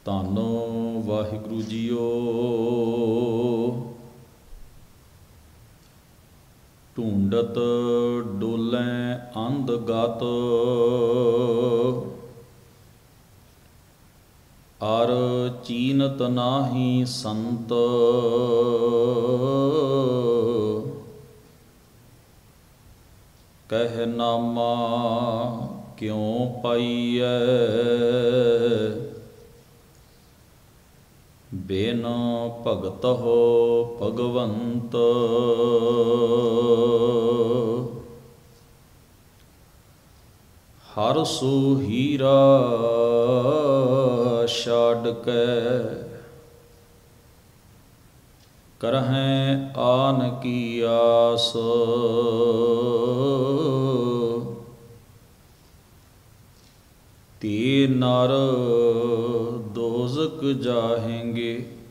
ਧੰਨ ਵਾਹਿਗੁਰੂ ਜੀਓ। ਢੂੰਡਤ ਡੋਲੈ ਅੰਧ ਗਤ, ਅਰ ਚੀਨਤ ਨਾਹੀ ਸੰਤ। ਕਹਿ ਨਾਮਾ ਕਿਉ ਪਾਈਐ, ਬਿਨ ਭਗਤ ਹੋ ਭਗਵੰਤ। ਹਰ ਸੋ ਹੀਰਾ ਛਾਡ ਕੇ, ਕਰਹਿ ਆਨ ਕੀ ਆਸ। ਤੇ ਨਰ ਦੋਜ਼ਕ ਜਾਹੇਂਗੇ,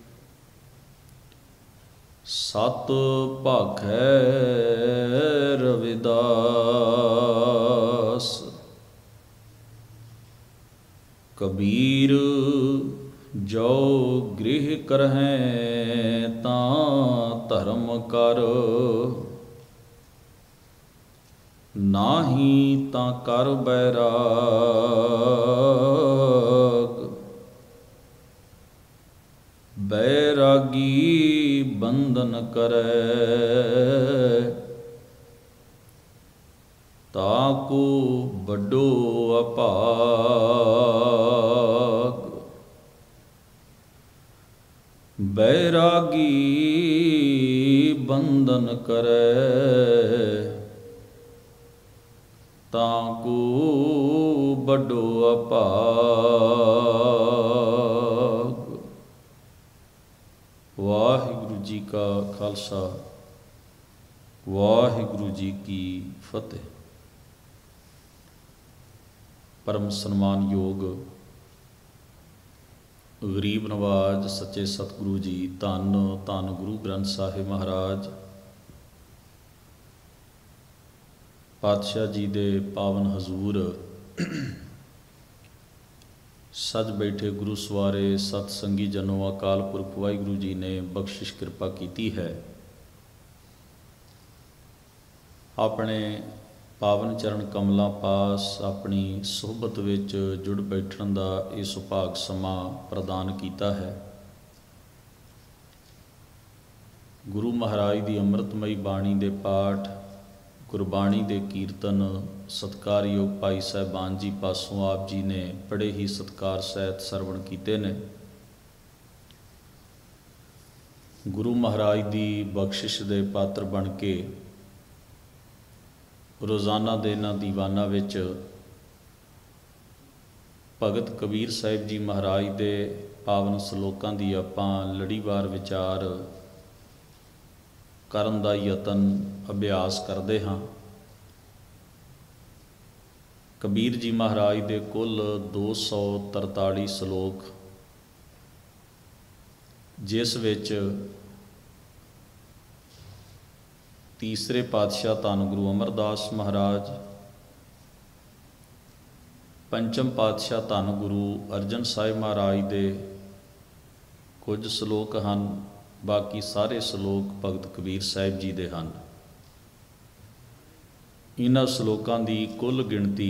ਸਤ ਭਾਖੈ ਰਵਿਦਾਸ। ਕਬੀਰ ਜੋ ਗ੍ਰਹਿ ਕਰਹਿ, ਤਾਂ ਧਰਮ ਕਰ। ਨਾਹੀ ਤਾਂ ਕਰ ਬੈਰਾਗ। ਬੈਰਾਗੀ ਬੰਧਨ ਕਰੈ, ਤਾਕੂ ਵੱਡੋ ਅਭਾਗ। ਬੈਰਾਗੀ ਬੰਧਨ ਕਰੈ, ਤਾਕੂ ਵੱਡੋ ਅਭਾਗ। ਵਾਹਿਗੁਰੂ ਜੀ ਕਾ ਖਾਲਸਾ, ਵਾਹਿਗੁਰੂ ਜੀ ਕੀ ਫਤਿਹ। ਪਰਮ ਸਨਮਾਨਯੋਗ ਗਰੀਬ ਨਵਾਜ ਸੱਚੇ ਸਤਿਗੁਰੂ ਜੀ, ਧੰਨ ਧੰਨ ਗੁਰੂ ਗ੍ਰੰਥ ਸਾਹਿਬ ਮਹਾਰਾਜ ਪਾਤਸ਼ਾਹ ਜੀ ਦੇ ਪਾਵਨ ਹਜ਼ੂਰ ਸੱਜ ਬੈਠੇ ਗੁਰੂ ਸਵਾਰੇ ਸਤ ਸੰਗੀ ਜਨੋ, ਅਕਾਲ ਪੁਰਖ ਵਾਹਿਗੁਰੂ ਜੀ ਨੇ ਬਖਸ਼ਿਸ਼ ਕਿਰਪਾ ਕੀਤੀ ਹੈ। ਆਪਣੇ ਪਾਵਨ ਚਰਨ ਕਮਲਾਂ ਪਾਸ ਆਪਣੀ ਸੁਹਬਤ ਵਿੱਚ ਜੁੜ ਬੈਠਣ ਦਾ ਇਹ ਸੁਭਾਗ ਸਮਾਂ ਪ੍ਰਦਾਨ ਕੀਤਾ ਹੈ। ਗੁਰੂ ਮਹਾਰਾਜ ਦੀ ਅੰਮ੍ਰਿਤਮਈ ਬਾਣੀ ਦੇ ਪਾਠ, ਗੁਰਬਾਣੀ ਦੇ ਕੀਰਤਨ ਸਤਿਕਾਰਯੋਗ ਭਾਈ ਸਾਹਿਬਾਨ ਜੀ ਪਾਸੋਂ ਆਪ ਜੀ ਨੇ ਬੜੇ ਹੀ ਸਤਿਕਾਰ ਸਹਿਤ ਸਰਵਣ ਕੀਤੇ ਨੇ। ਗੁਰੂ ਮਹਾਰਾਜ ਦੀ ਬਖਸ਼ਿਸ਼ ਦੇ ਪਾਤਰ ਬਣ ਕੇ ਰੋਜ਼ਾਨਾ ਦੇ ਇਹਨਾਂ ਦੀਵਾਨਾਂ ਵਿੱਚ ਭਗਤ ਕਬੀਰ ਸਾਹਿਬ ਜੀ ਮਹਾਰਾਜ ਦੇ ਪਾਵਨ ਸਲੋਕਾਂ ਦੀ ਆਪਾਂ ਲੜੀਵਾਰ ਵਿਚਾਰ ਕਰਨ ਦਾ ਯਤਨ ਅਭਿਆਸ ਕਰਦੇ ਹਾਂ। ਕਬੀਰ ਜੀ ਮਹਾਰਾਜ ਦੇ ਕੁੱਲ 243 ਸਲੋਕ, ਜਿਸ ਵਿੱਚ ਤੀਸਰੇ ਪਾਤਸ਼ਾਹ ਧੰਨ ਗੁਰੂ ਅਮਰਦਾਸ ਮਹਾਰਾਜ, ਪੰਚਮ ਪਾਤਸ਼ਾਹ ਧੰਨ ਗੁਰੂ ਅਰਜਨ ਸਾਹਿਬ ਮਹਾਰਾਜ ਦੇ ਕੁਝ ਸਲੋਕ ਹਨ। ਬਾਕੀ ਸਾਰੇ ਸਲੋਕ ਭਗਤ ਕਬੀਰ ਸਾਹਿਬ ਜੀ ਦੇ ਹਨ। ਇਹਨਾਂ ਸਲੋਕਾਂ ਦੀ ਕੁੱਲ ਗਿਣਤੀ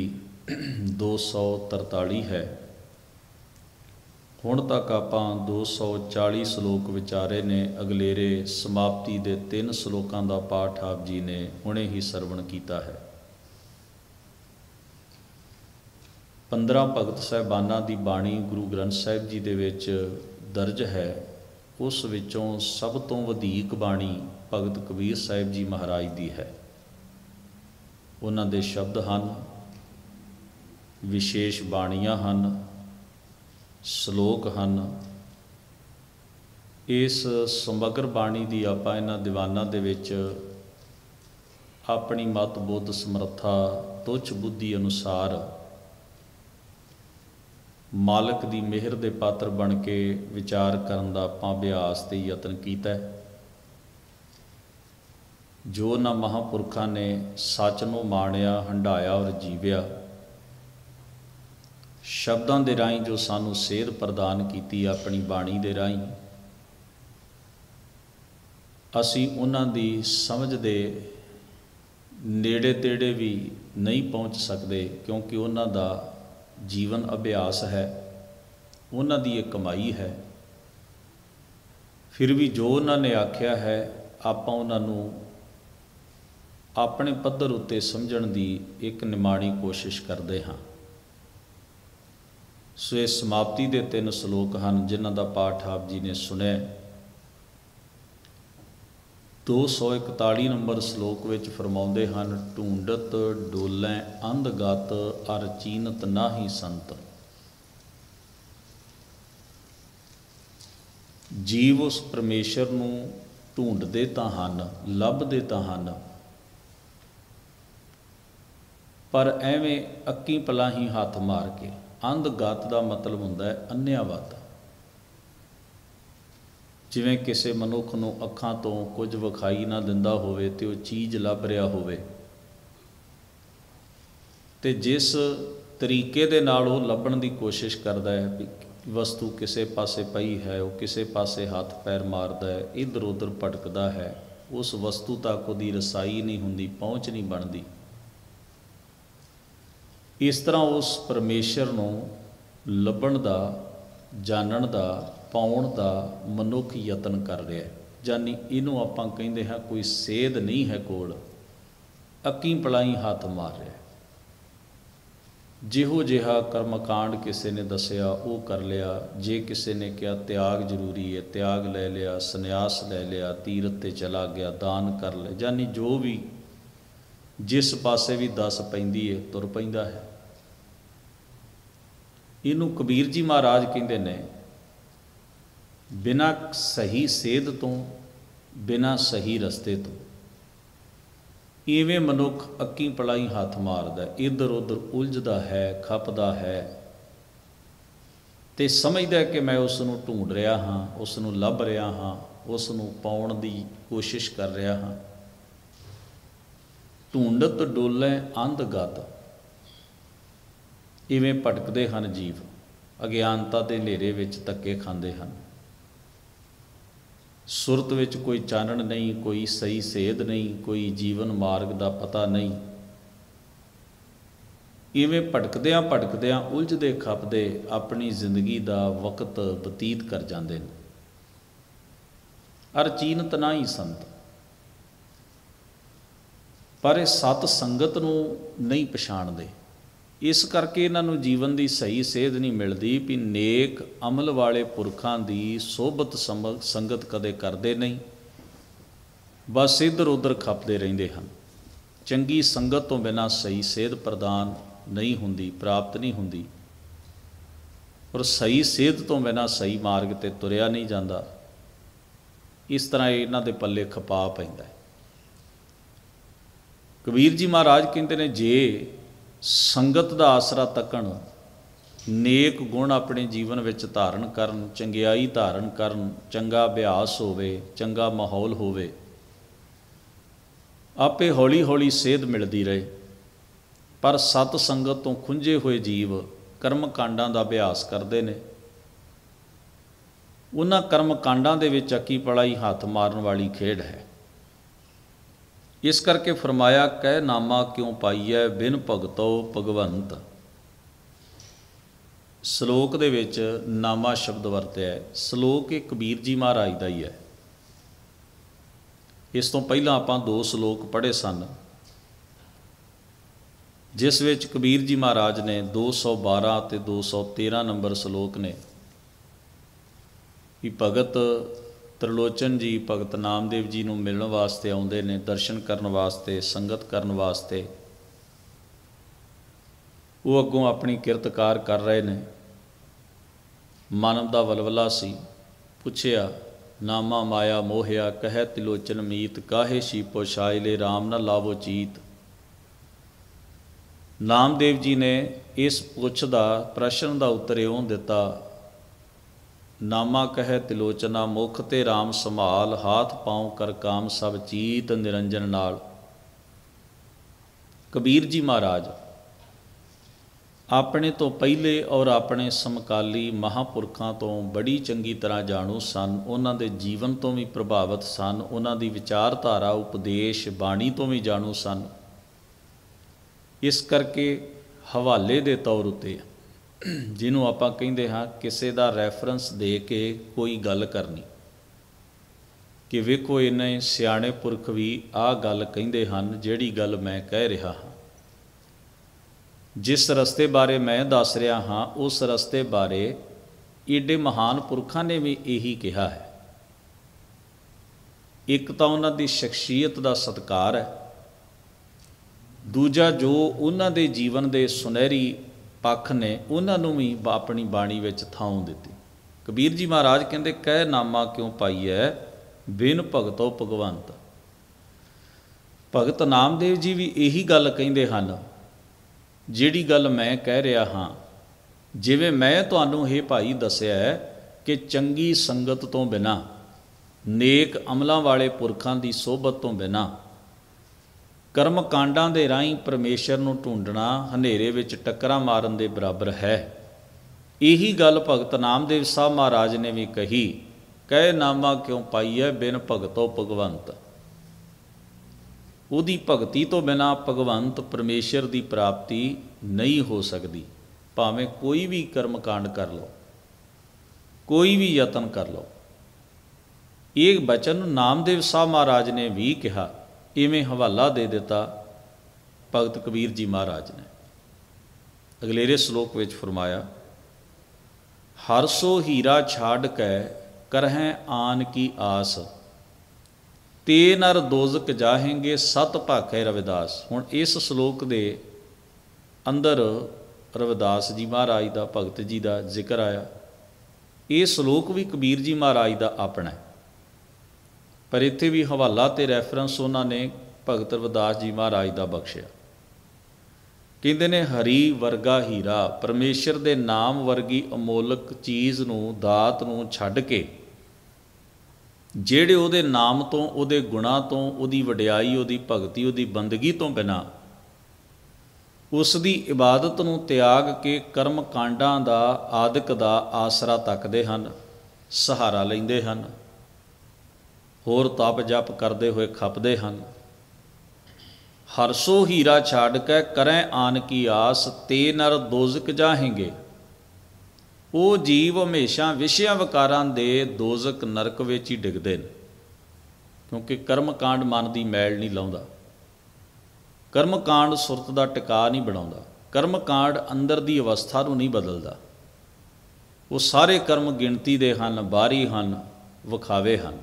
243 ਹੈ। ਹੁਣ ਤੱਕ ਆਪਾਂ 240 ਸਲੋਕ ਵਿਚਾਰੇ ਨੇ। ਅਗਲੇਰੇ ਸਮਾਪਤੀ ਦੇ 3 ਸਲੋਕਾਂ ਦਾ ਪਾਠ ਆਪ ਜੀ ਨੇ ਹੁਣੇ ਹੀ ਸਰਵਣ ਕੀਤਾ ਹੈ। 15 ਭਗਤ ਸਾਹਿਬਾਨਾਂ ਦੀ ਬਾਣੀ ਗੁਰੂ ਗ੍ਰੰਥ ਸਾਹਿਬ ਜੀ ਦੇ ਵਿੱਚ ਦਰਜ ਹੈ। ਉਸ ਵਿੱਚੋਂ ਸਭ ਤੋਂ ਵਧੇਕ ਬਾਣੀ ਭਗਤ ਕਬੀਰ ਸਾਹਿਬ ਜੀ ਮਹਾਰਾਜ ਦੀ ਹੈ। ਉਹਨਾਂ ਦੇ ਸ਼ਬਦ ਹਨ, ਵਿਸ਼ੇਸ਼ ਬਾਣੀਆਂ ਹਨ, ਸਲੋਕ ਹਨ। ਇਸ ਸਮਗਰ ਬਾਣੀ ਦੀ ਆਪਾਂ ਇਹਨਾਂ ਦੀਵਾਨਾਂ ਦੇ ਵਿੱਚ ਆਪਣੀ ਮਤ ਬੁੱਧ ਸਮਰੱਥਾ ਤੁੱਛ ਬੁੱਧੀ ਅਨੁਸਾਰ ਮਾਲਕ ਦੀ ਮਿਹਰ ਦੇ ਪਾਤਰ ਬਣ ਕੇ ਵਿਚਾਰ ਕਰਨ ਦਾ ਆਪਾਂ ਅਭਿਆਸ ਤੇ ਯਤਨ ਕੀਤਾ। ਜੋ ਨਾ ਮਹਾਂਪੁਰਖਾਂ ਨੇ ਸੱਚ ਨੂੰ ਮਾਣਿਆ, ਹੰਢਾਇਆ ਔਰ ਜੀਵਿਆ, ਸ਼ਬਦਾਂ ਦੇ ਰਾਹੀਂ ਜੋ ਸਾਨੂੰ ਸੇਧ ਪ੍ਰਦਾਨ ਕੀਤੀ ਆਪਣੀ ਬਾਣੀ ਦੇ ਰਾਹੀਂ, ਅਸੀਂ ਉਹਨਾਂ ਦੀ ਸਮਝ ਦੇ ਨੇੜੇ ਤੇੜੇ ਵੀ ਨਹੀਂ ਪਹੁੰਚ ਸਕਦੇ, ਕਿਉਂਕਿ ਉਹਨਾਂ ਦਾ ਜੀਵਨ ਅਭਿਆਸ ਹੈ, ਉਹਨਾਂ ਦੀ ਇਹ ਕਮਾਈ ਹੈ। ਫਿਰ ਵੀ ਜੋ ਉਹਨਾਂ ਨੇ ਆਖਿਆ ਹੈ, ਆਪਾਂ ਉਹਨਾਂ ਨੂੰ ਆਪਣੇ ਪੱਧਰ ਉੱਤੇ ਸਮਝਣ ਦੀ ਇੱਕ ਨਿਮਾਣੀ ਕੋਸ਼ਿਸ਼ ਕਰਦੇ ਹਾਂ। ਸੋ ਇਹ ਸਮਾਪਤੀ ਦੇ 3 ਸ਼ਲੋਕ ਹਨ ਜਿਨ੍ਹਾਂ ਦਾ ਪਾਠ ਆਪ ਜੀ ਨੇ ਸੁਣਿਆ। 241 ਨੰਬਰ ਸ਼ਲੋਕ ਵਿੱਚ ਫਰਮਾਉਂਦੇ ਹਨ, ਢੂੰਡਤ ਡੋਲੈ ਅੰਧਗਤ ਅਰ ਚੀਨਤ ਨਾਹੀ ਸੰਤ। ਜੀਵ ਉਸ ਪਰਮੇਸ਼ਰ ਨੂੰ ਢੂੰਡਦੇ ਤਾਂ ਹਨ, ਲੱਭਦੇ ਤਾਂ ਹਨ, ਪਰ ਐਵੇਂ ਅੱਕੀ ਪਲਾਹੀ ਹੱਥ ਮਾਰ ਕੇ। ਅੰਧਗਤ ਦਾ ਮਤਲਬ ਹੁੰਦਾ ਹੈ ਅੰਨ੍ਹਿਆਵਤ। ਜਿਵੇਂ ਕਿਸੇ ਮਨੁੱਖ ਨੂੰ ਅੱਖਾਂ ਤੋਂ ਕੁਝ ਵਿਖਾਈ ਨਾ ਦਿੰਦਾ ਹੋਵੇ ਤੇ ਉਹ ਚੀਜ਼ ਲੱਭ ਰਿਹਾ ਹੋਵੇ, ਤੇ ਜਿਸ ਤਰੀਕੇ ਦੇ ਨਾਲ ਉਹ ਲੱਭਣ ਦੀ ਕੋਸ਼ਿਸ਼ ਕਰਦਾ ਹੈ ਵੀ ਵਸਤੂ ਕਿਸੇ ਪਾਸੇ ਪਈ ਹੈ, ਉਹ ਕਿਸੇ ਪਾਸੇ ਹੱਥ ਪੈਰ ਮਾਰਦਾ ਹੈ, ਇੱਧਰ ਉੱਧਰ ਭਟਕਦਾ ਹੈ, ਉਸ ਵਸਤੂ ਤੱਕ ਉਹਦੀ ਰਸਾਈ ਨਹੀਂ ਹੁੰਦੀ, ਪਹੁੰਚ ਨਹੀਂ ਬਣਦੀ। ਇਸ ਤਰ੍ਹਾਂ ਉਸ ਪਰਮੇਸ਼ਰ ਨੂੰ ਲੱਭਣ ਦਾ, ਜਾਣਨ ਦਾ, ਪਾਉਣ ਦਾ ਮਨੁੱਖ ਯਤਨ ਕਰ ਰਿਹਾ। ਜਾਨੀ ਇਹਨੂੰ ਆਪਾਂ ਕਹਿੰਦੇ ਹਾਂ ਕੋਈ ਸੇਧ ਨਹੀਂ ਹੈ ਕੋਲ, ਅੱਕੀ ਪਲਾਈ ਹੱਥ ਮਾਰ ਰਿਹਾ। ਜਿਹੋ ਜਿਹਾ ਕਰਮਕਾਂਡ ਕਿਸੇ ਨੇ ਦੱਸਿਆ ਉਹ ਕਰ ਲਿਆ। ਜੇ ਕਿਸੇ ਨੇ ਕਿਹਾ ਤਿਆਗ ਜ਼ਰੂਰੀ ਹੈ, ਤਿਆਗ ਲੈ ਲਿਆ, ਸੰਨਿਆਸ ਲੈ ਲਿਆ, ਤੀਰਥ 'ਤੇ ਚਲਾ ਗਿਆ, ਦਾਨ ਕਰ ਲਿਆ। ਜਾਨੀ ਜੋ ਵੀ ਜਿਸ ਪਾਸੇ ਵੀ ਦੱਸ ਪੈਂਦੀ ਹੈ ਤੁਰ ਪੈਂਦਾ ਹੈ। ਇਹਨੂੰ ਕਬੀਰ ਜੀ ਮਹਾਰਾਜ ਕਹਿੰਦੇ ਨੇ, ਬਿਨਾਂ ਸਹੀ ਸੇਧ ਤੋਂ, ਬਿਨਾਂ ਸਹੀ ਰਸਤੇ ਤੋਂ ਇਵੇਂ ਮਨੁੱਖ ਅੱਕੀ ਪਲਾਈ ਹੱਥ ਮਾਰਦਾ, ਇੱਧਰ ਉੱਧਰ ਉਲਝਦਾ ਹੈ, ਖਪਦਾ ਹੈ, ਅਤੇ ਸਮਝਦਾ ਕਿ ਮੈਂ ਉਸ ਨੂੰ ਢੂੰਡ ਰਿਹਾ ਹਾਂ, ਉਸ ਨੂੰ ਲੱਭ ਰਿਹਾ ਹਾਂ, ਉਸ ਨੂੰ ਪਾਉਣ ਦੀ ਕੋਸ਼ਿਸ਼ ਕਰ ਰਿਹਾ ਹਾਂ। ਢੂੰਡਤ ਡੋਲੇ ਅੰਧਗਤ, ਇਵੇਂ ਭਟਕਦੇ ਹਨ ਜੀਵ, ਅਗਿਆਨਤਾ ਦੇ ਹਨੇਰੇ ਵਿੱਚ ਧੱਕੇ ਖਾਂਦੇ ਹਨ। ਸੁਰਤ ਵਿੱਚ ਕੋਈ ਚਾਨਣ ਨਹੀਂ, ਕੋਈ ਸਹੀ ਸੇਧ ਨਹੀਂ, ਕੋਈ ਜੀਵਨ ਮਾਰਗ ਦਾ ਪਤਾ ਨਹੀਂ। ਇਵੇਂ ਭਟਕਦਿਆਂ ਭਟਕਦਿਆਂ, ਉਲਝਦੇ ਖਪਦੇ ਆਪਣੀ ਜ਼ਿੰਦਗੀ ਦਾ ਵਕਤ ਬਤੀਤ ਕਰ ਜਾਂਦੇ ਨੇ। ਅਰ ਚੀਨਤ ਨਾਹੀ ਸੰਤ, ਪਰ ਇਹ ਸਤ ਸੰਗਤ ਨੂੰ ਨਹੀਂ ਪਛਾਣਦੇ। ਇਸ ਕਰਕੇ ਇਹਨਾਂ ਨੂੰ ਜੀਵਨ ਦੀ ਸਹੀ ਸੇਧ ਨਹੀਂ ਮਿਲਦੀ ਵੀ ਨੇਕ ਅਮਲ ਵਾਲੇ ਪੁਰਖਾਂ ਦੀ ਸੋਭਤ ਸੰਗਤ ਕਦੇ ਕਰਦੇ ਨਹੀਂ, ਬਸ ਇੱਧਰ ਉੱਧਰ ਖਪਦੇ ਰਹਿੰਦੇ ਹਨ। ਚੰਗੀ ਸੰਗਤ ਤੋਂ ਬਿਨਾਂ ਸਹੀ ਸੇਧ ਪ੍ਰਦਾਨ ਨਹੀਂ ਹੁੰਦੀ, ਪ੍ਰਾਪਤ ਨਹੀਂ ਹੁੰਦੀ, ਔਰ ਸਹੀ ਸੇਧ ਤੋਂ ਬਿਨਾਂ ਸਹੀ ਮਾਰਗ 'ਤੇ ਤੁਰਿਆ ਨਹੀਂ ਜਾਂਦਾ। ਇਸ ਤਰ੍ਹਾਂ ਇਹਨਾਂ ਦੇ ਪੱਲੇ ਖਪਾ ਪੈਂਦਾ ਹੈ। ਕਬੀਰ ਜੀ ਮਹਾਰਾਜ ਕਹਿੰਦੇ ਨੇ, ਜੇ ਸੰਗਤ ਦਾ ਆਸਰਾ ਤੱਕਣ, ਨੇਕ ਗੁਣ ਆਪਣੇ ਜੀਵਨ ਵਿੱਚ ਧਾਰਨ ਕਰਨ, ਚੰਗਿਆਈ ਧਾਰਨ ਕਰਨ, ਚੰਗਾ ਅਭਿਆਸ ਹੋਵੇ, ਚੰਗਾ ਮਾਹੌਲ ਹੋਵੇ, ਆਪੇ ਹੌਲੀ ਹੌਲੀ ਸੇਧ ਮਿਲਦੀ ਰਹੇ। ਪਰ ਸਤ ਸੰਗਤ ਤੋਂ ਖੁੰਝੇ ਹੋਏ ਜੀਵ ਕਰਮ ਕਾਂਡਾਂ ਦਾ ਅਭਿਆਸ ਕਰਦੇ ਨੇ। ਉਹਨਾਂ ਕਰਮ ਕਾਂਡਾਂ ਦੇ ਵਿੱਚ ਅੱਕੀ ਪਲਾਈ ਹੱਥ ਮਾਰਨ ਵਾਲੀ ਖੇਡ ਹੈ। ਇਸ ਕਰਕੇ ਫਰਮਾਇਆ, ਕਹਿ ਨਾਮਾ ਕਿਉਂ ਪਾਈਐ ਬਿਨ ਭਗਤੋ ਭਗਵੰਤ। ਸ਼ਲੋਕ ਦੇ ਵਿੱਚ ਨਾਮਾ ਸ਼ਬਦ ਵਰਤਿਆ ਹੈ। ਸ਼ਲੋਕ ਇਹ ਕਬੀਰ ਜੀ ਮਹਾਰਾਜ ਦਾ ਹੀ ਹੈ। ਇਸ ਤੋਂ ਪਹਿਲਾਂ ਆਪਾਂ 2 ਸ਼ਲੋਕ ਪੜ੍ਹੇ ਸਨ, ਜਿਸ ਵਿੱਚ ਕਬੀਰ ਜੀ ਮਹਾਰਾਜ ਨੇ 212 ਅਤੇ 213 ਨੰਬਰ ਸ਼ਲੋਕ ਨੇ ਵੀ ਭਗਤ ਤ੍ਰਿਲੋਚਨ ਜੀ ਭਗਤ ਨਾਮਦੇਵ ਜੀ ਨੂੰ ਮਿਲਣ ਵਾਸਤੇ ਆਉਂਦੇ ਨੇ, ਦਰਸ਼ਨ ਕਰਨ ਵਾਸਤੇ, ਸੰਗਤ ਕਰਨ ਵਾਸਤੇ। ਉਹ ਅੱਗੋਂ ਆਪਣੀ ਕਿਰਤਕਾਰ ਕਰ ਰਹੇ ਨੇ। ਮਨ ਦਾ ਵਲਵਲਾ ਸੀ। ਪੁੱਛਿਆ, ਨਾਮਾ ਮਾਇਆ ਮੋਹਿਆ ਕਹਿ ਤਿਲੋਚਨ ਮੀਤ, ਕਾਹੇ ਸ਼ੀਪੋ ਸ਼ਾਇਲੇ ਰਾਮ ਨਾ ਲਾਵੋ ਚੀਤ। ਨਾਮਦੇਵ ਜੀ ਨੇ ਇਸ ਪੁੱਛ ਦਾ, ਪ੍ਰਸ਼ਨ ਦਾ ਉੱਤਰ ਇਉਂ ਦਿੱਤਾ, ਨਾਮਾ ਕਹਿ ਤਿਲੋਚਨਾ ਮੁਖ ਤੇ ਰਾਮ ਸੰਭਾਲ, ਹਾਥ ਪਾਉ ਕਰ ਕਾਮ ਸਭ ਚੀਤ ਨਿਰੰਜਨ ਨਾਲ। ਕਬੀਰ ਜੀ ਮਹਾਰਾਜ ਆਪਣੇ ਤੋਂ ਪਹਿਲੇ ਔਰ ਆਪਣੇ ਸਮਕਾਲੀ ਮਹਾਂਪੁਰਖਾਂ ਤੋਂ ਬੜੀ ਚੰਗੀ ਤਰ੍ਹਾਂ ਜਾਣੂ ਸਨ, ਉਹਨਾਂ ਦੇ ਜੀਵਨ ਤੋਂ ਵੀ ਪ੍ਰਭਾਵਿਤ ਸਨ, ਉਹਨਾਂ ਦੀ ਵਿਚਾਰਧਾਰਾ, ਉਪਦੇਸ਼, ਬਾਣੀ ਤੋਂ ਵੀ ਜਾਣੂ ਸਨ। ਇਸ ਕਰਕੇ ਹਵਾਲੇ ਦੇ ਤੌਰ ਉੱਤੇ, ਜਿਹਨੂੰ ਆਪਾਂ ਕਹਿੰਦੇ ਹਾਂ ਕਿਸੇ ਦਾ ਰੈਫਰੈਂਸ ਦੇ ਕੇ ਕੋਈ ਗੱਲ ਕਰਨੀ, ਕਿ ਵੇਖੋ ਇੰਨੇ ਸਿਆਣੇ ਪੁਰਖ ਵੀ ਆਹ ਗੱਲ ਕਹਿੰਦੇ ਹਨ ਜਿਹੜੀ ਗੱਲ ਮੈਂ ਕਹਿ ਰਿਹਾ ਹਾਂ। ਜਿਸ ਰਸਤੇ ਬਾਰੇ ਮੈਂ ਦੱਸ ਰਿਹਾ ਹਾਂ ਉਸ ਰਸਤੇ ਬਾਰੇ ਏਡੇ ਮਹਾਨ ਪੁਰਖਾਂ ਨੇ ਵੀ ਇਹੀ ਕਿਹਾ ਹੈ। ਇੱਕ ਤਾਂ ਉਹਨਾਂ ਦੀ ਸ਼ਖਸੀਅਤ ਦਾ ਸਤਿਕਾਰ ਹੈ, ਦੂਜਾ ਜੋ ਉਹਨਾਂ ਦੇ ਜੀਵਨ ਦੇ ਸੁਨਹਿਰੀ ਪੱਖ ਨੇ ਉਹਨਾਂ ਨੂੰ ਵੀ ਆਪਣੀ ਬਾਣੀ ਵਿੱਚ ਥਾਂ ਦਿੱਤੀ। ਕਬੀਰ ਜੀ ਮਹਾਰਾਜ ਕਹਿੰਦੇ, ਕਹਿ ਨਾਮਾ ਕਿਉਂ ਪਾਈਐ ਬਿਨ ਭਗਤੋ ਭਗਵੰਤ। ਭਗਤ ਨਾਮਦੇਵ ਜੀ ਵੀ ਇਹੀ ਗੱਲ ਕਹਿੰਦੇ ਹਨ ਜਿਹੜੀ ਗੱਲ ਮੈਂ ਕਹਿ ਰਿਹਾ ਹਾਂ। ਜਿਵੇਂ ਮੈਂ ਤੁਹਾਨੂੰ ਇਹ ਭਾਈ ਦੱਸਿਆ ਹੈ ਕਿ ਚੰਗੀ ਸੰਗਤ ਤੋਂ ਬਿਨਾਂ, ਨੇਕ ਅਮਲਾਂ ਵਾਲੇ ਪੁਰਖਾਂ ਦੀ ਸੋਭਤ ਤੋਂ ਬਿਨਾਂ, ਕਰਮ ਕਾਂਡਾਂ ਦੇ ਰਾਹੀਂ ਪਰਮੇਸ਼ਰ ਨੂੰ ਢੂੰਡਣਾ ਹਨੇਰੇ ਵਿੱਚ ਟੱਕਰਾਂ ਮਾਰਨ ਦੇ ਬਰਾਬਰ ਹੈ। ਇਹੀ ਗੱਲ ਭਗਤ ਨਾਮਦੇਵ ਸਾਹਿਬ ਮਹਾਰਾਜ ਨੇ ਵੀ ਕਹੀ, ਕਹਿ ਨਾਮਾ ਕਿਉਂ ਪਾਈਐ ਬਿਨ ਭਗਤੋ ਭਗਵੰਤ। ਉਹਦੀ ਭਗਤੀ ਤੋਂ ਬਿਨਾਂ ਭਗਵੰਤ ਪਰਮੇਸ਼ਰ ਦੀ ਪ੍ਰਾਪਤੀ ਨਹੀਂ ਹੋ ਸਕਦੀ। ਭਾਵੇਂ ਕੋਈ ਵੀ ਕਰਮ ਕਾਂਡ ਕਰ ਲਓ, ਕੋਈ ਵੀ ਯਤਨ ਕਰ ਲਓ। ਇਹ ਬਚਨ ਨਾਮਦੇਵ ਸਾਹਿਬ ਮਹਾਰਾਜ ਨੇ ਵੀ ਕਿਹਾ, ਇਵੇਂ ਹਵਾਲਾ ਦੇ ਦਿੱਤਾ ਭਗਤ ਕਬੀਰ ਜੀ ਮਹਾਰਾਜ ਨੇ। ਅਗਲੇਰੇ ਸ਼ਲੋਕ ਵਿੱਚ ਫਰਮਾਇਆ, ਹਰ ਸੋ ਹੀਰਾ ਛਾੜ ਕੈ ਕਰਹਿ ਆਨ ਕੀ ਆਸ, ਤੇ ਨਰ ਦੋਜ਼ਕ ਜਾਹੇਂਗੇ ਸਤ ਭਾਖੈ ਰਵਿਦਾਸ। ਹੁਣ ਇਸ ਸ਼ਲੋਕ ਦੇ ਅੰਦਰ ਰਵਿਦਾਸ ਜੀ ਮਹਾਰਾਜ ਦਾ, ਭਗਤ ਜੀ ਦਾ ਜ਼ਿਕਰ ਆਇਆ। ਇਹ ਸ਼ਲੋਕ ਵੀ ਕਬੀਰ ਜੀ ਮਹਾਰਾਜ ਦਾ ਆਪਣਾ ਹੈ, ਪਰ ਇੱਥੇ ਵੀ ਹਵਾਲਾ ਤੇ ਰੈਫਰੈਂਸ ਉਹਨਾਂ ਨੇ ਭਗਤ ਰਵਿਦਾਸ ਜੀ ਮਹਾਰਾਜ ਦਾ ਬਖਸ਼ਿਆ। ਕਹਿੰਦੇ ਨੇ, ਹਰੀ ਵਰਗਾ ਹੀਰਾ, ਪਰਮੇਸ਼ਰ ਦੇ ਨਾਮ ਵਰਗੀ ਅਮੋਲਕ ਚੀਜ਼ ਨੂੰ, ਦਾਤ ਨੂੰ ਛੱਡ ਕੇ, ਜਿਹੜੇ ਉਹਦੇ ਨਾਮ ਤੋਂ, ਉਹਦੇ ਗੁਣਾਂ ਤੋਂ, ਉਹਦੀ ਵਡਿਆਈ, ਉਹਦੀ ਭਗਤੀ, ਉਹਦੀ ਬੰਦਗੀ ਤੋਂ ਬਿਨਾਂ ਉਸ ਦੀ ਇਬਾਦਤ ਨੂੰ ਤਿਆਗ ਕੇ ਕਰਮ ਕਾਂਡਾਂ ਦਾ, ਆਦਿਕ ਦਾ ਆਸਰਾ ਤੱਕਦੇ ਹਨ, ਸਹਾਰਾ ਲੈਂਦੇ ਹਨ, ਹੋਰ ਤਪ ਜਪ ਕਰਦੇ ਹੋਏ ਖਪਦੇ ਹਨ। ਹਰਸੋ ਹੀਰਾ ਛਾੜ ਕੇ ਕਰੈ ਆਨ ਕੀ ਆਸ, ਤੇ ਨਰ ਦੋਜ਼ਕ ਜਾਹੇਂਗੇ। ਉਹ ਜੀਵ ਹਮੇਸ਼ਾ ਵਿਸ਼ਿਆਂ ਵਿਕਾਰਾਂ ਦੇ ਦੋਜ਼ਕ ਨਰਕ ਵਿੱਚ ਹੀ ਡਿੱਗਦੇ ਨੇ, ਕਿਉਂਕਿ ਕਰਮ ਕਾਂਡ ਮਨ ਦੀ ਮੈਲ ਨਹੀਂ ਲਾਉਂਦਾ, ਕਰਮ ਕਾਂਡ ਸੁਰਤ ਦਾ ਟਿਕਾ ਨਹੀਂ ਬਣਾਉਂਦਾ, ਕਰਮ ਕਾਂਡ ਅੰਦਰ ਦੀ ਅਵਸਥਾ ਨੂੰ ਨਹੀਂ ਬਦਲਦਾ। ਉਹ ਸਾਰੇ ਕਰਮ ਗਿਣਤੀ ਦੇ ਹਨ, ਬਾਹਰੀ ਹਨ, ਵਿਖਾਵੇ ਹਨ।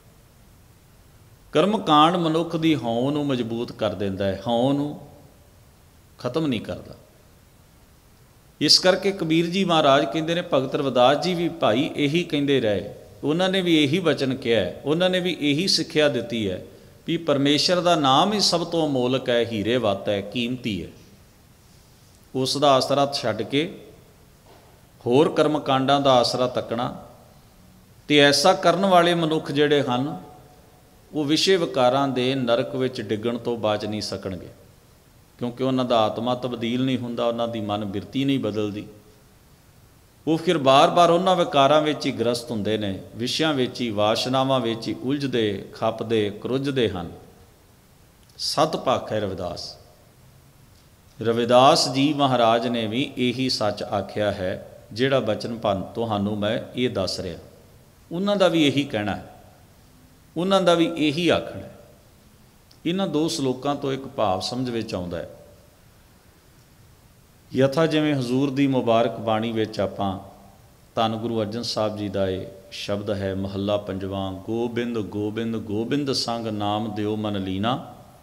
ਕਰਮ ਕਾਂਡ ਮਨੁੱਖ ਦੀ ਹਉਂ ਨੂੰ ਮਜ਼ਬੂਤ ਕਰ ਦਿੰਦਾ ਹੈ, ਹਉਂ ਨੂੰ ਖਤਮ ਨਹੀਂ ਕਰਦਾ। ਇਸ ਕਰਕੇ ਕਬੀਰ ਜੀ ਮਹਾਰਾਜ ਕਹਿੰਦੇ ਨੇ, ਭਗਤ ਰਵਿਦਾਸ ਜੀ ਵੀ ਭਾਈ ਇਹੀ ਕਹਿੰਦੇ ਰਹੇ, ਉਹਨਾਂ ਨੇ ਵੀ ਇਹੀ ਵਚਨ ਕਿਹਾ ਹੈ, ਉਹਨਾਂ ਨੇ ਵੀ ਇਹੀ ਸਿੱਖਿਆ ਦਿੱਤੀ ਹੈ ਵੀ ਪਰਮੇਸ਼ਰ ਦਾ ਨਾਮ ਹੀ ਸਭ ਤੋਂ ਅਮੋਲਕ ਹੈ, ਹੀਰੇ ਵੱਤ ਹੈ, ਕੀਮਤੀ ਹੈ। ਉਸ ਦਾ ਆਸਰਾ ਛੱਡ ਕੇ ਹੋਰ ਕਰਮ ਕਾਂਡਾਂ ਦਾ ਆਸਰਾ ਤੱਕਣਾ, ਤੇ ਐਸਾ ਕਰਨ ਵਾਲੇ ਮਨੁੱਖ ਜਿਹੜੇ ਹਨ ਉਹ ਵਿਸ਼ੇ ਵਿਕਾਰਾਂ ਦੇ ਨਰਕ ਵਿੱਚ ਡਿੱਗਣ ਤੋਂ ਬਚ ਨਹੀਂ ਸਕਣਗੇ, ਕਿਉਂਕਿ ਉਹਨਾਂ ਦਾ ਆਤਮਾ ਤਬਦੀਲ ਨਹੀਂ ਹੁੰਦਾ, ਉਹਨਾਂ ਦੀ ਮਨ ਬਿਰਤੀ ਨਹੀਂ ਬਦਲਦੀ। ਉਹ ਫਿਰ ਬਾਰ-ਬਾਰ ਉਹਨਾਂ ਵਿਕਾਰਾਂ ਵਿੱਚ ਹੀ ਗ੍ਰਸਤ ਹੁੰਦੇ ਨੇ, ਵਿਸ਼ਿਆਂ ਵਿੱਚ ਹੀ, ਵਾਸ਼ਨਾਵਾਂ ਵਿੱਚ ਹੀ ਉਲਝਦੇ, ਖਪਦੇ, ਕਰੁੱਝਦੇ ਹਨ। ਸਤ ਭਾਖੈ ਰਵਿਦਾਸ। ਰਵਿਦਾਸ ਜੀ ਮਹਾਰਾਜ ਨੇ ਵੀ ਇਹੀ ਸੱਚ ਆਖਿਆ ਹੈ ਜਿਹੜਾ ਬਚਨ ਤੁਹਾਨੂੰ ਮੈਂ ਇਹ ਦੱਸ ਰਿਹਾ। ਉਹਨਾਂ ਦਾ ਵੀ ਇਹੀ ਕਹਿਣਾ ਹੈ, ਉਹਨਾਂ ਦਾ ਵੀ ਇਹੀ ਆਖਣਾ ਹੈ। ਇਹਨਾਂ ਦੋ ਸ਼ਲੋਕਾਂ ਤੋਂ ਇੱਕ ਭਾਵ ਸਮਝ ਵਿੱਚ ਆਉਂਦਾ ਹੈ। ਯਥਾ ਜਿਵੇਂ ਹਜ਼ੂਰ ਦੀ ਮੁਬਾਰਕ ਬਾਣੀ ਵਿੱਚ ਆਪਾਂ ਧੰਨ ਗੁਰੂ ਅਰਜਨ ਸਾਹਿਬ ਜੀ ਦਾ ਇਹ ਸ਼ਬਦ ਹੈ, ਮਹੱਲਾ ਪੰਜਵਾਂ, ਗੋਬਿੰਦ ਗੋਬਿੰਦ ਗੋਬਿੰਦ ਸੰਗ ਨਾਮ ਦਿਓ ਮਨ ਲੀਨਾ,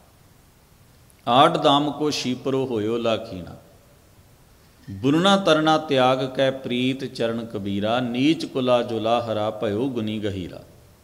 ਆਠ ਦਾਮ ਕੋ ਸ਼ੀਪਰੋ ਹੋਇਓ ਲਾਖੀਨਾ, ਬੁਨਣਾ ਤਰਨਾ ਤਿਆਗ ਕੈ ਪ੍ਰੀਤ ਚਰਨ ਕਬੀਰਾ, ਨੀਚ ਕੁਲਾ ਜੁਲਾ ਹਰਾ ਭਇਓ ਗੁਨੀ ਗਹੀਰਾ।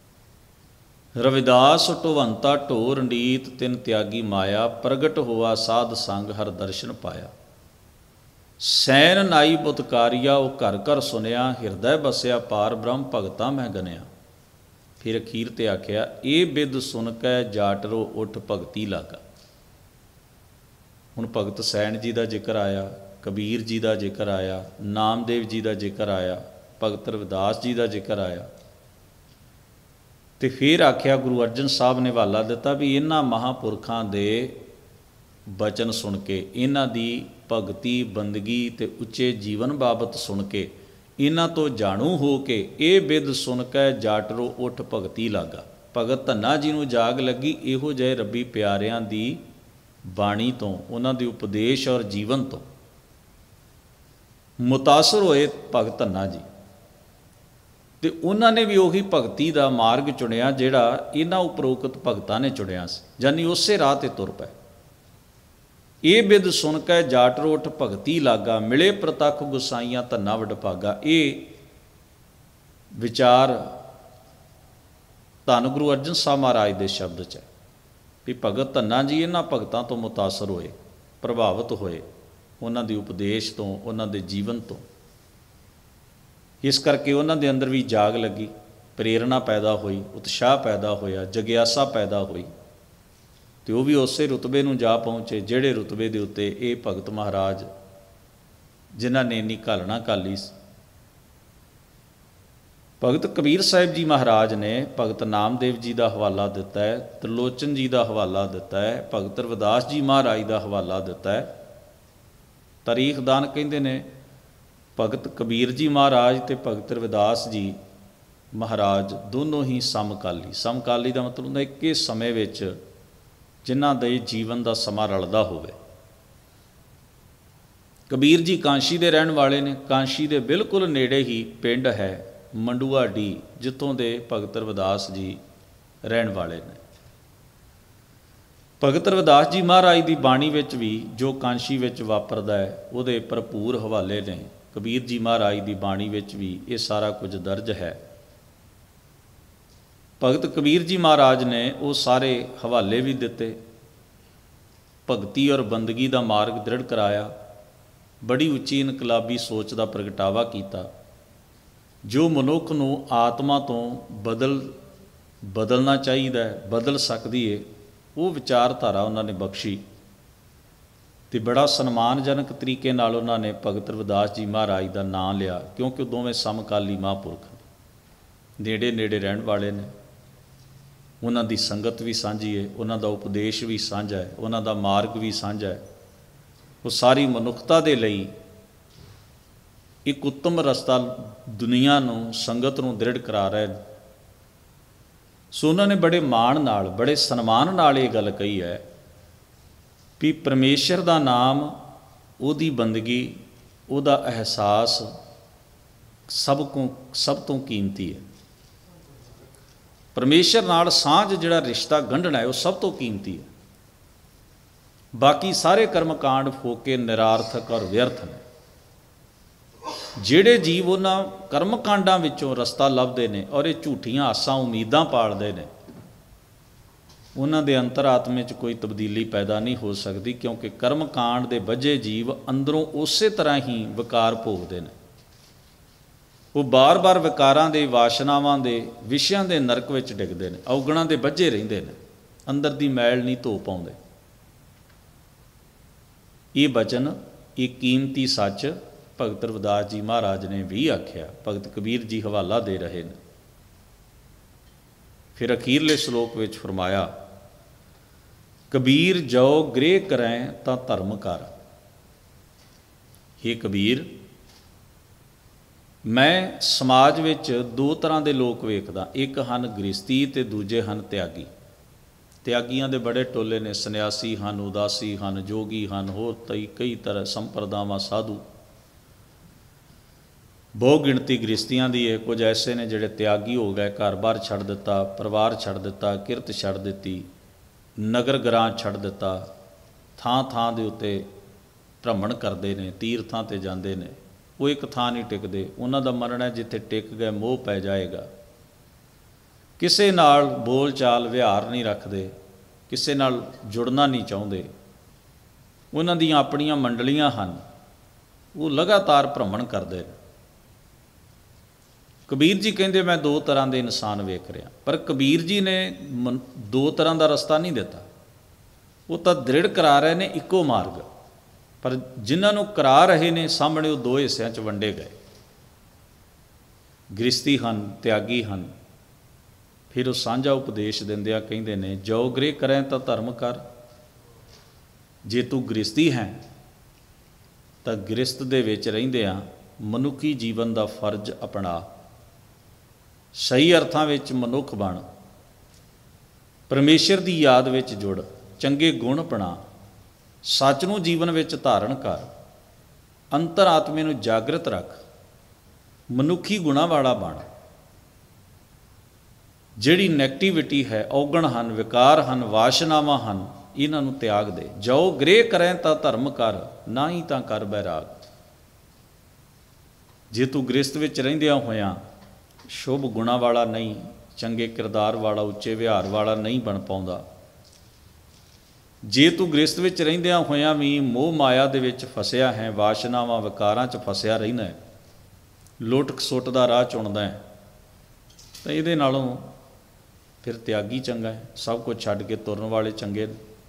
ਰਵਿਦਾਸ ਢੋਵੰਤਾ ਢੋ ਰੰਡੀਤ ਤਿਨ ਤਿਆਗੀ ਮਾਇਆ, ਪ੍ਰਗਟ ਹੋਆ ਸਾਧ ਸੰਗ ਹਰ ਦਰਸ਼ਨ ਪਾਇਆ। ਸੈਨ ਨਾਈ ਬੁਤਕਾਰੀਆ ਉਹ ਘਰ ਘਰ ਸੁਨਿਆ, ਹਿਰਦੈ ਬਸਿਆ ਪਾਰ ਬ੍ਰਹਮ ਭਗਤਾਂ ਮੈਂ ਗਨਿਆ। ਫਿਰ ਅਖੀਰ ਤੇ ਆਖਿਆ, ਇਹ ਬਿਦ ਸੁਣ ਕੈ ਜਾਟਰੋ ਉੱਠ ਭਗਤੀ ਲਾਗਾ। ਹੁਣ ਭਗਤ ਸੈਨ ਜੀ ਦਾ ਜ਼ਿਕਰ ਆਇਆ, ਕਬੀਰ ਜੀ ਦਾ ਜ਼ਿਕਰ ਆਇਆ, ਨਾਮਦੇਵ ਜੀ ਦਾ ਜ਼ਿਕਰ ਆਇਆ, ਭਗਤ ਰਵਿਦਾਸ ਜੀ ਦਾ ਜ਼ਿਕਰ ਆਇਆ। ਅਤੇ ਫਿਰ ਆਖਿਆ, ਗੁਰੂ ਅਰਜਨ ਸਾਹਿਬ ਨੇ ਹਵਾਲਾ ਦਿੱਤਾ ਵੀ ਇਹਨਾਂ ਮਹਾਂਪੁਰਖਾਂ ਦੇ ਬਚਨ ਸੁਣ ਕੇ, ਇਹਨਾਂ ਦੀ ਭਗਤੀ ਬੰਦਗੀ ਅਤੇ ਉੱਚੇ ਜੀਵਨ ਬਾਬਤ ਸੁਣ ਕੇ, ਇਹਨਾਂ ਤੋਂ ਜਾਣੂ ਹੋ ਕੇ, ਇਹ ਬਿਧ ਸੁਣ ਕੇ ਜਾਟਰੋ ਉੱਠ ਭਗਤੀ ਲਾਗਾ। ਭਗਤ ਧੰਨਾ ਜੀ ਨੂੰ ਜਾਗ ਲੱਗੀ ਇਹੋ ਜਿਹੇ ਰੱਬੀ ਪਿਆਰਿਆਂ ਦੀ ਬਾਣੀ ਤੋਂ, ਉਹਨਾਂ ਦੇ ਉਪਦੇਸ਼ ਔਰ ਜੀਵਨ ਤੋਂ ਮੁਤਾਸਰ ਹੋਏ ਭਗਤ ਧੰਨਾ ਜੀ। ਅਤੇ ਉਹਨਾਂ ਨੇ ਵੀ ਉਹੀ ਭਗਤੀ ਦਾ ਮਾਰਗ ਚੁਣਿਆ ਜਿਹੜਾ ਇਹਨਾਂ ਉਪਰੋਕਤ ਭਗਤਾਂ ਨੇ ਚੁਣਿਆ ਸੀ, ਯਾਨੀ ਉਸੇ ਰਾਹ 'ਤੇ ਤੁਰ ਪਏ। ਇਹ ਬਿਧ ਸੁਣ ਕੇ ਜਾਟਰੋ ਉੱਠ ਭਗਤੀ ਲਾਗਾ, ਮਿਲੇ ਪ੍ਰਤੱਖ ਗੁਸਾਈਆਂ ਧੰਨਾ ਵਡਭਾਗਾ। ਇਹ ਵਿਚਾਰ ਧੰਨ ਗੁਰੂ ਅਰਜਨ ਸਾਹਿਬ ਮਹਾਰਾਜ ਦੇ ਸ਼ਬਦ 'ਚ ਹੈ ਵੀ ਭਗਤ ਧੰਨਾ ਜੀ ਇਹਨਾਂ ਭਗਤਾਂ ਤੋਂ ਮੁਤਾਸਰ ਹੋਏ, ਪ੍ਰਭਾਵਿਤ ਹੋਏ, ਉਹਨਾਂ ਦੇ ਉਪਦੇਸ਼ ਤੋਂ, ਉਹਨਾਂ ਦੇ ਜੀਵਨ ਤੋਂ। ਇਸ ਕਰਕੇ ਉਹਨਾਂ ਦੇ ਅੰਦਰ ਵੀ ਜਾਗ ਲੱਗੀ, ਪ੍ਰੇਰਣਾ ਪੈਦਾ ਹੋਈ, ਉਤਸ਼ਾਹ ਪੈਦਾ ਹੋਇਆ, ਜਗਿਆਸਾ ਪੈਦਾ ਹੋਈ, ਅਤੇ ਉਹ ਵੀ ਉਸੇ ਰੁਤਬੇ ਨੂੰ ਜਾ ਪਹੁੰਚੇ ਜਿਹੜੇ ਰੁਤਬੇ ਦੇ ਉੱਤੇ ਇਹ ਭਗਤ ਮਹਾਰਾਜ ਜਿਨ੍ਹਾਂ ਨੇ ਇੰਨੀ ਘਾਲਣਾ ਘਾਲੀ ਸੀ। ਭਗਤ ਕਬੀਰ ਸਾਹਿਬ ਜੀ ਮਹਾਰਾਜ ਨੇ ਭਗਤ ਨਾਮਦੇਵ ਜੀ ਦਾ ਹਵਾਲਾ ਦਿੱਤਾ ਹੈ, ਤ੍ਰਿਲੋਚਨ ਜੀ ਦਾ ਹਵਾਲਾ ਦਿੱਤਾ ਹੈ, ਭਗਤ ਰਵਿਦਾਸ ਜੀ ਮਹਾਰਾਜ ਦਾ ਹਵਾਲਾ ਦਿੱਤਾ ਹੈ। ਤਾਰੀਖਦਾਨ ਕਹਿੰਦੇ ਨੇ ਭਗਤ ਕਬੀਰ ਜੀ ਮਹਾਰਾਜ ਅਤੇ ਭਗਤ ਰਵਿਦਾਸ ਜੀ ਮਹਾਰਾਜ ਦੋਨੋਂ ਹੀ ਸਮਕਾਲੀ। ਸਮਕਾਲੀ ਦਾ ਮਤਲਬ ਹੁੰਦਾ ਇੱਕੇ ਸਮੇਂ ਵਿੱਚ ਜਿਨ੍ਹਾਂ ਦੇ ਜੀਵਨ ਦਾ ਸਮਾਂ ਰਲਦਾ ਹੋਵੇ। ਕਬੀਰ ਜੀ ਕਾਂਸ਼ੀ ਦੇ ਰਹਿਣ ਵਾਲੇ ਨੇ। ਕਾਂਸ਼ੀ ਦੇ ਬਿਲਕੁਲ ਨੇੜੇ ਹੀ ਪਿੰਡ ਹੈ ਮੰਡੂਆਡੀ, ਜਿੱਥੋਂ ਦੇ ਭਗਤ ਰਵਿਦਾਸ ਜੀ ਰਹਿਣ ਵਾਲੇ ਨੇ। ਭਗਤ ਰਵਿਦਾਸ ਜੀ ਮਹਾਰਾਜ ਦੀ ਬਾਣੀ ਵਿੱਚ ਵੀ ਜੋ ਕਾਂਸ਼ੀ ਵਿੱਚ ਵਾਪਰਦਾ ਹੈ ਉਹਦੇ ਭਰਪੂਰ ਹਵਾਲੇ ਨੇ। ਕਬੀਰ ਜੀ ਮਹਾਰਾਜ ਦੀ ਬਾਣੀ ਵਿੱਚ ਵੀ ਇਹ ਸਾਰਾ ਕੁਝ ਦਰਜ ਹੈ। ਭਗਤ ਕਬੀਰ ਜੀ ਮਹਾਰਾਜ ਨੇ ਉਹ ਸਾਰੇ ਹਵਾਲੇ ਵੀ ਦਿੱਤੇ, ਭਗਤੀ ਔਰ ਬੰਦਗੀ ਦਾ ਮਾਰਗ ਦ੍ਰਿੜ ਕਰਾਇਆ, ਬੜੀ ਉੱਚੀ ਇਨਕਲਾਬੀ ਸੋਚ ਦਾ ਪ੍ਰਗਟਾਵਾ ਕੀਤਾ ਜੋ ਮਨੁੱਖ ਨੂੰ ਆਤਮਾ ਤੋਂ ਬਦਲਣਾ ਚਾਹੀਦਾ ਹੈ, ਬਦਲ ਸਕਦੀ ਹੈ। ਉਹ ਵਿਚਾਰਧਾਰਾ ਉਹਨਾਂ ਨੇ ਬਖਸ਼ੀ ਅਤੇ ਬੜਾ ਸਨਮਾਨਜਨਕ ਤਰੀਕੇ ਨਾਲ ਉਹਨਾਂ ਨੇ ਭਗਤ ਰਵਿਦਾਸ ਜੀ ਮਹਾਰਾਜ ਦਾ ਨਾਂ ਲਿਆ, ਕਿਉਂਕਿ ਉਹ ਦੋਵੇਂ ਸਮਕਾਲੀ ਮਹਾਂਪੁਰਖ ਨੇੜੇ ਨੇੜੇ ਰਹਿਣ ਵਾਲੇ ਨੇ। ਉਹਨਾਂ ਦੀ ਸੰਗਤ ਵੀ ਸਾਂਝੀ ਹੈ, ਉਹਨਾਂ ਦਾ ਉਪਦੇਸ਼ ਵੀ ਸਾਂਝਾ ਹੈ, ਉਹਨਾਂ ਦਾ ਮਾਰਗ ਵੀ ਸਾਂਝਾ ਹੈ। ਉਹ ਸਾਰੀ ਮਨੁੱਖਤਾ ਦੇ ਲਈ ਇੱਕ ਉੱਤਮ ਰਸਤਾ ਦੁਨੀਆ ਨੂੰ, ਸੰਗਤ ਨੂੰ ਦ੍ਰਿੜ ਕਰਾ ਰਹੇ। ਸੋ ਉਹਨਾਂ ਨੇ ਬੜੇ ਮਾਣ ਨਾਲ, ਬੜੇ ਸਨਮਾਨ ਨਾਲ ਇਹ ਗੱਲ ਕਹੀ ਹੈ ਵੀ ਪਰਮੇਸ਼ਰ ਦਾ ਨਾਮ, ਉਹਦੀ ਬੰਦਗੀ, ਉਹਦਾ ਅਹਿਸਾਸ ਸਭ ਤੋਂ ਕੀਮਤੀ ਹੈ। ਪਰਮੇਸ਼ਰ ਨਾਲ ਸਾਂਝ, ਜਿਹੜਾ ਰਿਸ਼ਤਾ ਗੰਢਣਾ ਹੈ, ਉਹ ਸਭ ਤੋਂ ਕੀਮਤੀ ਹੈ। ਬਾਕੀ ਸਾਰੇ ਕਰਮਕਾਂਡ ਫੋਕੇ ਨਿਰਾਰਥਕ ਔਰ ਵਿਅਰਥ ਨੇ। ਜਿਹੜੇ ਜੀਵ ਉਹਨਾਂ ਕਰਮਕਾਂਡਾਂ ਵਿੱਚੋਂ ਰਸਤਾ ਲੱਭਦੇ ਨੇ ਔਰ ਇਹ ਝੂਠੀਆਂ ਆਸਾਂ ਉਮੀਦਾਂ ਪਾਲਦੇ ਨੇ, ਉਹਨਾਂ ਦੇ ਅੰਤਰ-ਆਤਮੇ 'ਚ ਕੋਈ ਤਬਦੀਲੀ ਪੈਦਾ ਨਹੀਂ ਹੋ ਸਕਦੀ, ਕਿਉਂਕਿ ਕਰਮਕਾਂਡ ਦੇ ਬੱਝੇ ਜੀਵ ਅੰਦਰੋਂ ਉਸੇ ਤਰ੍ਹਾਂ ਹੀ ਵਿਕਾਰ ਭੋਗਦੇ ਨੇ। ਉਹ ਬਾਰ-ਬਾਰ ਵਿਕਾਰਾਂ ਦੇ, ਵਾਸ਼ਨਾਵਾਂ ਦੇ, ਵਿਸ਼ਿਆਂ ਦੇ ਨਰਕ ਵਿੱਚ ਡਿੱਗਦੇ ਨੇ, ਔਗਣਾਂ ਦੇ ਬੱਝੇ ਰਹਿੰਦੇ ਨੇ, ਅੰਦਰ ਦੀ ਮੈਲ ਨਹੀਂ ਧੋ ਪਾਉਂਦੇ। ਇਹ ਬਚਨ, ਇਹ ਕੀਮਤੀ ਸੱਚ ਭਗਤ ਰਵਿਦਾਸ ਜੀ ਮਹਾਰਾਜ ਨੇ ਵੀ ਆਖਿਆ। ਭਗਤ ਕਬੀਰ ਜੀ ਹਵਾਲਾ ਦੇ ਰਹੇ ਨੇ। ਫਿਰ ਅਖੀਰਲੇ ਸ਼ਲੋਕ ਵਿੱਚ ਫਰਮਾਇਆ, ਕਬੀਰ ਜੋ ਗ੍ਰਹਿ ਕਰੈ ਤਾਂ ਧਰਮ ਕਰ। ਹੇ ਕਬੀਰ, ਮੈਂ ਸਮਾਜ ਵਿੱਚ ਦੋ ਤਰ੍ਹਾਂ ਦੇ ਲੋਕ ਵੇਖਦਾ। ਇੱਕ ਹਨ ਗ੍ਰਸਤੀ ਅਤੇ ਦੂਜੇ ਹਨ ਤਿਆਗੀ। ਤਿਆਗੀਆਂ ਦੇ ਬੜੇ ਟੋਲੇ ਨੇ, ਸੰਨਿਆਸੀ ਹਨ, ਉਦਾਸੀ ਹਨ, ਜੋਗੀ ਹਨ, ਹੋਰ ਕਈ ਤਰ੍ਹਾਂ ਸੰਪਰਦਾਵਾਂ, ਸਾਧੂ। ਬਹੁ ਗਿਣਤੀ ਗ੍ਰਸਤੀਆਂ ਦੀ ਹੈ। ਕੁਝ ਐਸੇ ਨੇ ਜਿਹੜੇ ਤਿਆਗੀ ਹੋ ਗਏ, ਘਰ-ਬਾਰ ਛੱਡ ਦਿੱਤਾ, ਪਰਿਵਾਰ ਛੱਡ ਦਿੱਤਾ, ਕਿਰਤ ਛੱਡ ਦਿੱਤੀ, ਨਗਰ ਗ੍ਰਾਮ ਛੱਡ ਦਿੱਤਾ, ਥਾਂ ਥਾਂ ਦੇ ਉੱਤੇ ਭ੍ਰਮਣ ਕਰਦੇ ਨੇ, ਤੀਰਥਾਂ 'ਤੇ ਜਾਂਦੇ ਨੇ। ਉਹ ਇੱਕ ਥਾਂ ਨਹੀਂ ਟਿਕਦੇ। ਉਹਨਾਂ ਦਾ ਮੰਨਣਾ ਜਿੱਥੇ ਟਿਕ ਗਏ ਮੋਹ ਪੈ ਜਾਏਗਾ। ਕਿਸੇ ਨਾਲ ਬੋਲ ਚਾਲ ਵਿਹਾਰ ਨਹੀਂ ਰੱਖਦੇ, ਕਿਸੇ ਨਾਲ ਜੁੜਨਾ ਨਹੀਂ ਚਾਹੁੰਦੇ। ਉਹਨਾਂ ਦੀਆਂ ਆਪਣੀਆਂ ਮੰਡਲੀਆਂ ਹਨ, ਉਹ ਲਗਾਤਾਰ ਭ੍ਰਮਣ ਕਰਦੇ ਨੇ। ਕਬੀਰ ਜੀ ਕਹਿੰਦੇ ਮੈਂ ਦੋ ਤਰ੍ਹਾਂ ਦੇ ਇਨਸਾਨ ਵੇਖ ਰਿਹਾ। ਪਰ ਕਬੀਰ ਜੀ ਨੇ ਦੋ ਤਰ੍ਹਾਂ ਦਾ ਰਸਤਾ ਨਹੀਂ ਦਿੱਤਾ। ਉਹ ਤਾਂ ਦ੍ਰਿੜ ਕਰਾ ਰਹੇ ਨੇ ਇੱਕੋ ਮਾਰਗ। पर जिन्हों करा रहे ने सामने वो दो हिस्सों च वंडे गए। गृहस्थी हन, त्यागी हन। फिर वो साझा उपदेश दिंदिया कहते ने, जो गृह करें तो धर्म कर। जे तू गृहस्थी है तो गृहस्थ दे विच रहिंदियां मनुखी जीवन का फर्ज अपना, सही अर्थां विच मनुख बन, परमेश्वर की याद विच जुड़, चंगे गुण अपना, सच नूं जीवन विच धारण कर, अंतर आत्मे नूं जागृत रख, मनुखी गुणां वाला बन। जिहड़ी नैगेटिविटी है, औगण हन, विकार हन, वासनावां हन, इन्हां नूं त्याग दे। जो गृह करें तो धर्म कर, ना ही तां कर बैराग। जे तू गृहस्थ विच रहिंदियां होइयां शुभ गुणां वाला नहीं, चंगे किरदार वाला, उच्चे विहार वाला नहीं बन पाउंदा, जे तू गृहस्थ विच रहिंदियां होइयां भी मोह माया दे विच फसिया है, वासनावां विकारां च फसिया रहिंदा है, लुट खसुट दा राह चुनदा है, तो इहदे नालों फिर त्यागी चंगा है। सब कुछ छड्ड के तुरन वाले चंगे।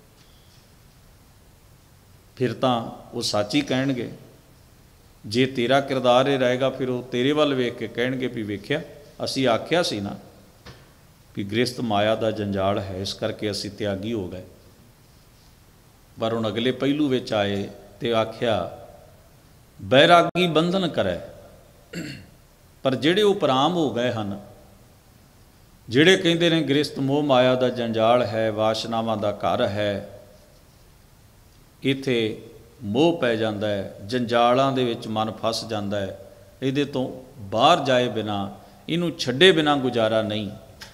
फिर तो वो सच ही कहणगे। जे तेरा किरदार ही रहेगा फिर वो तेरे वाल वेख के कहणगे भी वेख्या असी आख्या सी ना भी गृहस्थ माया का जंजाल है, इस करके असी त्यागी हो गए। पर हुण अगले पहलू विच आए तो आख्या बैरागी बंधन करे। पर जिहड़े उपराम हो गए हैं, जिहड़े कहंदे ने गृहस्थ मोह माया का जंजाल है, वासनावां का घर है, इत्थे मोह पै जाता है, जंजालां दे विच मन फस जाता है, इहदे तो बाहर जाए बिना, इनू छड्डे बिना गुजारा नहीं।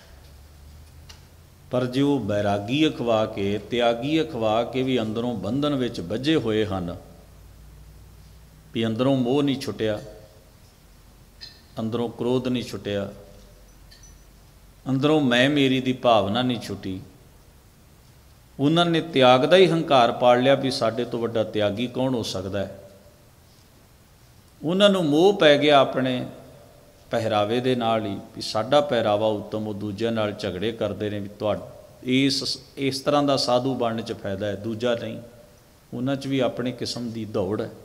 पर जो बैरागी अखवा के, त्यागी अखवा के भी अंदरों बंधन विच बझे हुए हैं, भी अंदरों मोह नहीं छुटिया, अंदरों क्रोध नहीं छुटिया, अंदरों मैं मेरी दी भावना नहीं छुटी, उन्होंने त्याग का ही हंकार पाल लिया भी साडे तो वड्डा त्यागी कौन हो सकता है। उन्होंने मोह पै गया अपने पहरावे दे नाल ही भी साडा पहरावा उत्तम, वो दूजिਆਂ नाल झगड़े करते हैं भी तुहाडे इस तरह का साधु बनने च फायदा है, दूजा नहीं। उन्हां च भी अपनी किस्म की दौड़ है।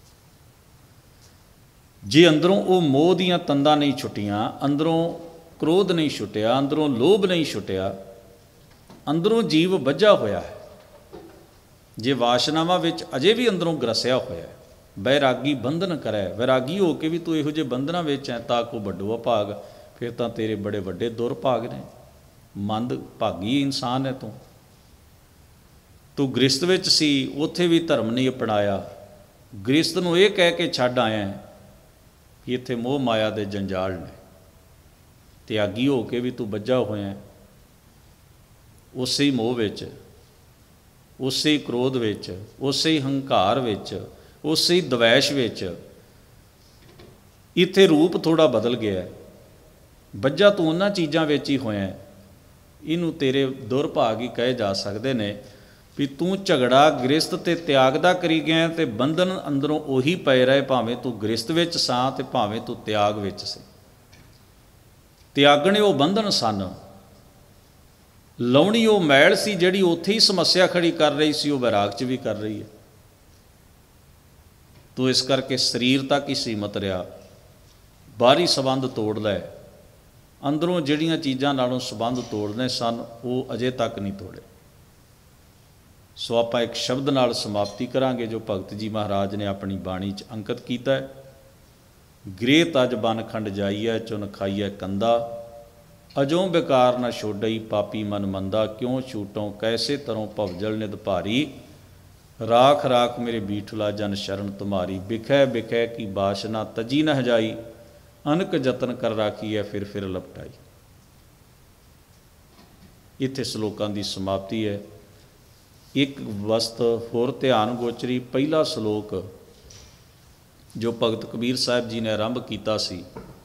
जे अंदरों वो मोह दीयां तंदां नहीं छुटियां, अंदरों क्रोध नहीं छुटिया, अंदरों लोभ नहीं छुटिया, अंदरों जीव बझा होया है, जे वासनावां विच अजे भी अंदरों ग्रसिया होया है, बैरागी बंधन करे। वैरागी हो के भी तू इहो जे बंधनां विच है तां को वड्डो अभाग, फिर तां तेरे बड़े वड्डे दुरभाग ने, मंद भागी इंसान है। तू गृहस्थ विच सी, उत्थे भी धर्म नहीं अपनाया, गृहस्थ नूं इह कह के छड्ड आया कि इत्थे मोह माया दे जंजाल ने। त्यागी हो के भी तू बझा होया उसे ही मोह विच, उसे ही क्रोध विच, उसे ही हंकार विच, उसे ही द्वैश विच। इत्थे रूप थोड़ा बदल गया, बझा तू उन्हां चीज़ां विच ही होया। इनू तेरे दुरभाग ही कहे जा सकते ने भी तू झगड़ा गृहस्थ ते त्याग दा करी गया ते बंधन अंदरों उही पए रहे, भावें तू गृहस्थ विच सां ते भावें तू त्याग विच सी। त्यागणे वो बंधन सन, लाउणी वो मैल सी जिहड़ी उत्थे ही समस्या खड़ी कर रही सी, वो वैराग च भी कर रही है। तो इस करके शरीर तक ही सीमत रहा, बाहरी संबंध तोड़ लै, अंदरों जिहड़ियां चीज़ां नालों संबंध तोड़ने सन वो अजे तक नहीं तोड़े। सो आपां एक शब्द नाल समाप्ति करांगे जो भगत जी महाराज ने अपनी बाणी च अंकित कीता है। गृह तज बन खंड जाइए, चुन खाइए कंदा, अजों बेकार न छोड़ई पापी मन मंदा, क्यों छूटों कैसे तरों भवजल निद भारी, राख राख मेरे बीठला जन शरण तुम्हारी, बिखै बिखै की बासना तजी न हजाई, अनक जतन कर राखी है फिर लपटाई। इत्थे श्लोकां दी समाप्ति है। एक वस्त होर ध्यान गोचरी, पहला श्लोक जो भगत कबीर साहब जी ने आरंभ किया सी,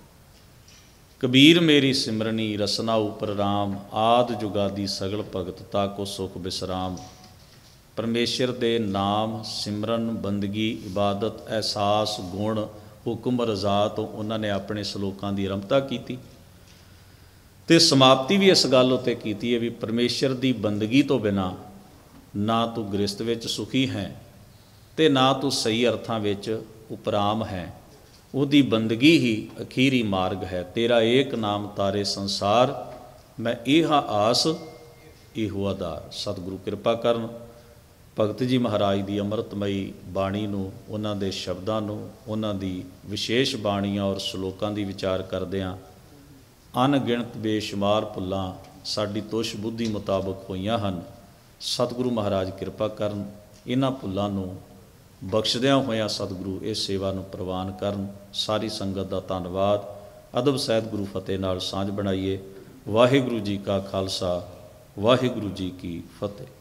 कबीर मेरी सिमरनी रसना उपर राम, आद जुगादी सगल भगत ताको सुख विश्राम। परमेश्वर दे नाम सिमरन बंदगी इबादत एहसास गुण हुक्म रजा तो उन्होंने अपने श्लोकां की आरंभता की ते समाप्ति भी इस गल उत्ते कीती है भी परमेश्वर की बंदगी तो बिना ना तू गृहस्थ विच सुखी है ਤੇ ਨਾ ਤੂੰ ਸਹੀ ਅਰਥਾਂ ਵਿੱਚ ਉਪਰਾਮ ਹੈ। ਉਹਦੀ ਬੰਦਗੀ ਹੀ ਅਖੀਰੀ ਮਾਰਗ ਹੈ। ਤੇਰਾ ਏਕ ਨਾਮ ਤਾਰੇ ਸੰਸਾਰ, ਮੈਂ ਇਹ ਆਸ ਇਹੋ ਆਧਾਰ। ਸਤਿਗੁਰੂ ਕਿਰਪਾ ਕਰਨ ਭਗਤ ਜੀ ਮਹਾਰਾਜ ਦੀ ਅੰਮ੍ਰਿਤਮਈ ਬਾਣੀ ਨੂੰ, ਉਹਨਾਂ ਦੇ ਸ਼ਬਦਾਂ ਨੂੰ, ਉਹਨਾਂ ਦੀ ਵਿਸ਼ੇਸ਼ ਬਾਣੀਆਂ ਔਰ ਸ਼ਲੋਕਾਂ ਦੀ ਵਿਚਾਰ ਕਰਦਿਆਂ ਅਣਗਿਣਤ ਬੇਸ਼ੁਮਾਰ ਭੁੱਲਾਂ ਸਾਡੀ ਤੁਸ਼ ਬੁੱਧੀ ਮੁਤਾਬਕ ਹੋਈਆਂ ਹਨ। ਸਤਿਗੁਰੂ ਮਹਾਰਾਜ ਕਿਰਪਾ ਕਰਨ, ਇਹਨਾਂ ਭੁੱਲਾਂ ਨੂੰ ਬਖਸ਼ਦਿਆਂ ਹੋਇਆਂ ਸਤਿਗੁਰੂ ਇਸ ਸੇਵਾ ਨੂੰ ਪ੍ਰਵਾਨ ਕਰਨ। ਸਾਰੀ ਸੰਗਤ ਦਾ ਧੰਨਵਾਦ। ਅਦਬ ਸਹਿਤ ਗੁਰੂ ਫਤਿਹ ਨਾਲ ਸਾਂਝ ਬਣਾਈਏ। ਵਾਹਿਗੁਰੂ ਜੀ ਕਾ ਖਾਲਸਾ, ਵਾਹਿਗੁਰੂ ਜੀ ਕੀ ਫਤਿਹ।